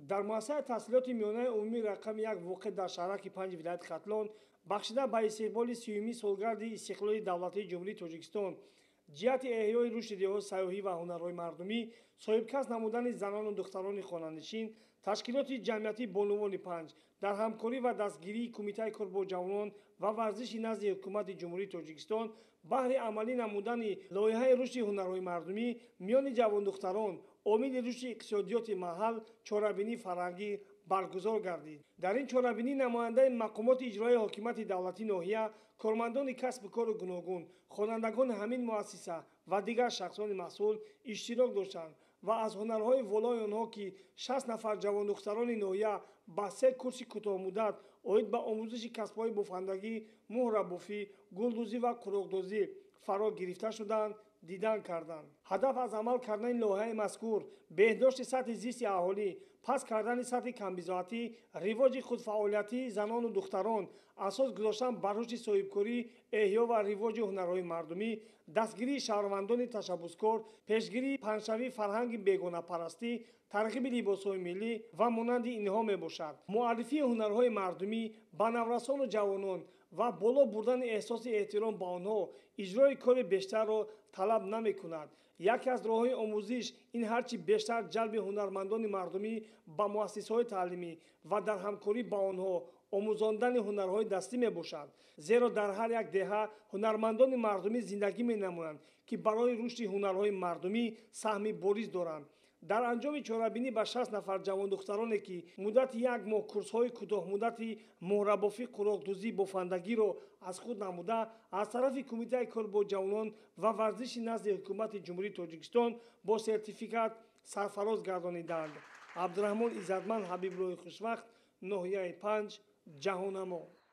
дар муассисаи таҳсилоти миёнаи умумии рақами 1 воқеъ дар шаҳраки 5 вилояти Хатлон бахшида ба истиқболи 30-юми солгарди истиқлоли давлатии ҷумҳурии Тоҷикистон ҷиҳати эҳёи рушди деҳо сайёҳӣ ва ҳунарҳои мардумӣ соҳибкасб намудани занону духтарони хонанишин ташкилоти ҷамъиятии бонувони 5 дар ҳамкорӣ ва дастгирии Кумитаи кор бо ҷавонон ва варзиши назди ҳукумати ҷумҳурии Тоҷикистон баҳри амалӣ намудани лоиҳаи рушди ҳунарҳои мардумӣ миёни ҷавондухтарон омили рушди иқтисодиёти маҳал чорабинии фарҳангӣ баргузор гардид. Дар ин чорабинӣ намояндаи мақомоти иҷроии ҳокимияти давлатии ноҳия, кормандони касбу кору гуногун, хонандагони ҳамин муассиса ва дигар шахсони масъул иштирок доштанд ва аз ҳунарҳои волои онҳо ки 60 нафар ҷавондухтарони ноҳия ба 3 курси кӯтоҳмуддат оид ба омӯзиши касбҳои бофандагӣ, муҳрабофӣ, гулдӯзӣ ва қуроқдозӣ фаро гирифта шуданд, дидан карданд. Ҳадаф аз амал кардани лоиҳаи мазкур беҳдошти сатҳи зисти аҳолӣ, паст кардани сатҳи камбизоатӣ, ривоҷи худфаъолиятии занону духтарон, асос гузоштан бар рушди соҳибкорӣ, эҳё ва ривоҷи ҳунарҳои мардумӣ, дастгирии шаҳрвандони ташаббускор, пешгирии панҷшавии фарҳанги бегонапарастӣ, тарғиби либосҳои миллӣ ва монанди инҳо мебошад. муаррифии ҳунарҳои мардумӣ ба наврасону ҷавонон ва боло бурдани эҳсоси эҳтиром ба онҳо иҷрои кори бештарро талаб намекунад. яке аз роҳҳои омӯзиш ин ҳарчи бештар ҷалби ҳунармандони мардумӣ ба муассисаҳои таълимӣ ва дар ҳамкорӣ ба онҳо омӯзондани ҳунарҳои дастӣ мебошад. зеро дар ҳар як деҳа ҳунармандони мардумӣ зиндагӣ менамоянд ки барои рушди ҳунарҳои мардумӣ саҳми бориз доранд. дар анҷоми чорабинӣ ба 60 нафар ҷавондухтароне ки муддати 1 моҳ курсҳои кӯтоҳмуддати муҳрабофӣ, қуроқдӯзӣ, бофандагиро аз худ намуда аз тарафи Кумитаи кор бо ҷавонон ва варзиши назди ҳукумати ҷумҳурии Тоҷикистон бо сертификат сарфароз гардониданд. Абдураҳмон Иззатманд, Ҳабибуллои Хушвақт, ноҳияи 5, Ҷаҳонамо.